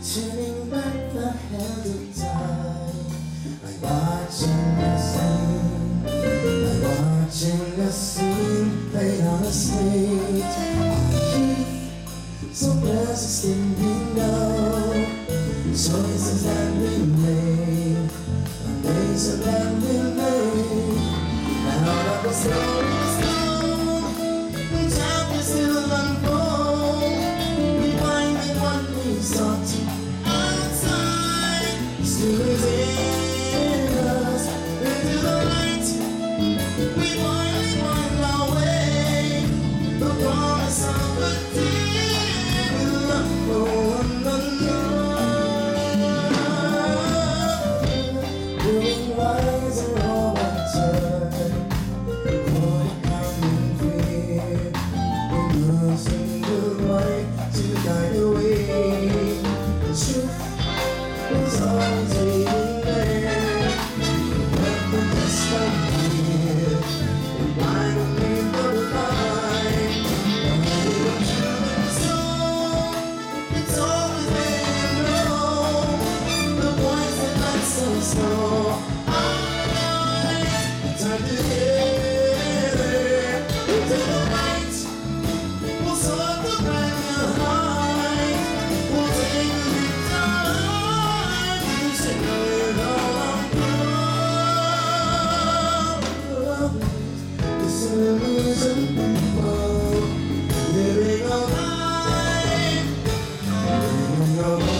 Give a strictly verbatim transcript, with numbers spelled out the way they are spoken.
turning back the hands of time, like watching the scene, like watching the scene played on a slate. Our so blessed in we know choices that we made, the ways that we made, and all of the stories told, chapters still unfold, rewinding what we saw to outside, still is in us, into the light, we finally find our way, the promise of a deep love for one another, growing wiser all the time, avoid common fear, immersing the light to guide away. The truth was always waiting there, let the dust appear, and blind will leave the light. Only the truth is so, it's always been low, the voice that lights so slow. Alright, time together into the light, we'll soar the brand new height, we'll take a leap time to share it all unfold. This illusion people living a life, living a life.